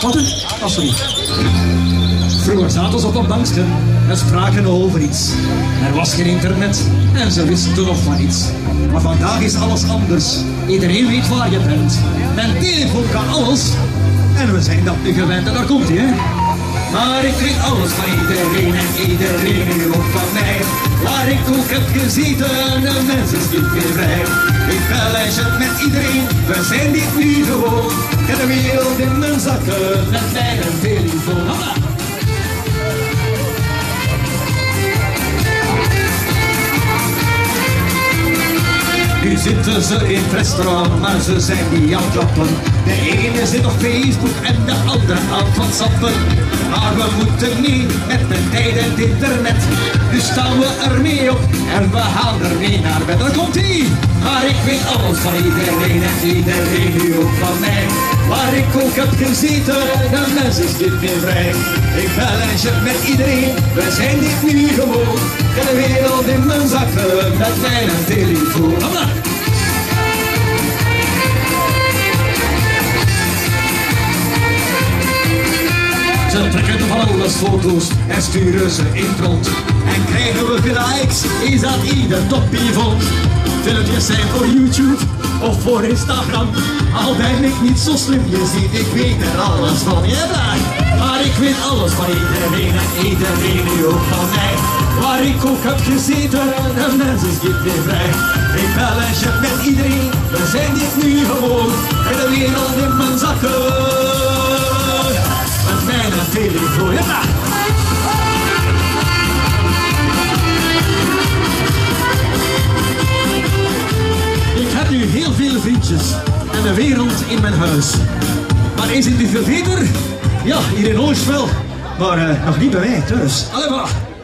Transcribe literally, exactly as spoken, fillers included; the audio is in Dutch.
Wat? Alsjeblieft. Vroeger zaten ze op een bankje en spraken over iets. Er was geen internet en ze wisten toen nog van iets. Maar vandaag is alles anders. Iedereen weet waar je bent. Mijn telefoon kan alles. En we zijn dat nu gewend en daar komt hij, hè. Maar ik weet alles van iedereen en iedereen hier ook van mij. Waar ik ook heb gezeten, de mensen schiet weer vrij. Ik bel en chat met iedereen, we zijn dit nu gewoon. Ik heb de wereld in mijn zakken met mijn telefoon. Hoppa! Nu zitten ze in het restaurant, maar ze zijn niet aan het klappen. De ene zit op Facebook en de andere aan het whatsappen. Maar we moeten niet met de tijd en het internet. Dus staan we er mee op en we gaan er mee naar bed. Daar komt ie! Maar ik weet alles van iedereen en iedereen nu ook van mij. Waar ik ook heb gezeten, de mens is dit weer vrij. Ik bel en chat met iedereen, we zijn dit nu gewoon. Ik heb de wereld in mijn zakken met mijn telefoon. Hopla! Ze trekken van alles foto's en sturen ze in het rond. En krijgen we veel likes, is dat ieder toppie vond. Filmpjes zijn voor YouTube of voor Instagram. Al ben ik niet zo slim, je ziet, ik weet er alles van. Ja, maar ik weet alles van iedereen en iedereen nu ook van mij. Waar ik ook heb gezeten, de mens is dit weer vrij. Ik bel en chat met iedereen, we zijn dit nu gewoon. En de wereld in mijn zakken, met mijn telefoon. Ja. Ik heb nu heel veel vriendjes en de wereld in mijn huis. Maar is het nu veel beter? Ja, hier in Oost wel, maar uh, nog niet bij mij thuis. Allee, voilà.